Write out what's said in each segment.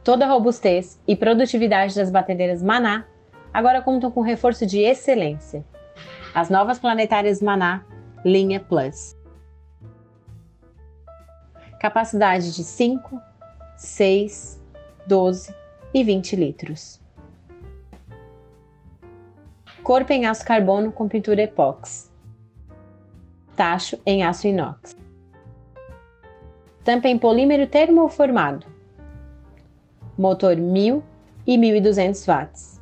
Toda a robustez e produtividade das batedeiras Maná agora contam com reforço de excelência. As novas planetárias Maná, linha Plus. Capacidade de 5, 6, 12 e 20 litros. Corpo em aço carbono com pintura epóxi. Tacho em aço inox. Tampa em polímero termoformado. Motor 1000 e 1200 watts.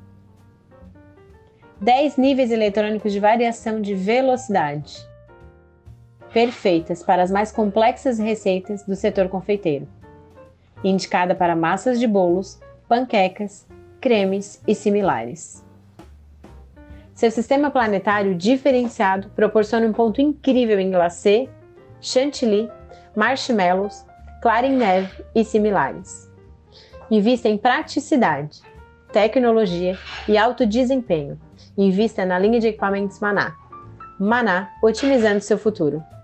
10 níveis eletrônicos de variação de velocidade. Perfeitas para as mais complexas receitas do setor confeiteiro. Indicada para massas de bolos, panquecas, cremes e similares. Seu sistema planetário diferenciado proporciona um ponto incrível em glacê, chantilly, marshmallows, clara em neve e similares. Invista em praticidade, tecnologia e alto desempenho. Invista na linha de equipamentos Maná. Maná, otimizando seu futuro.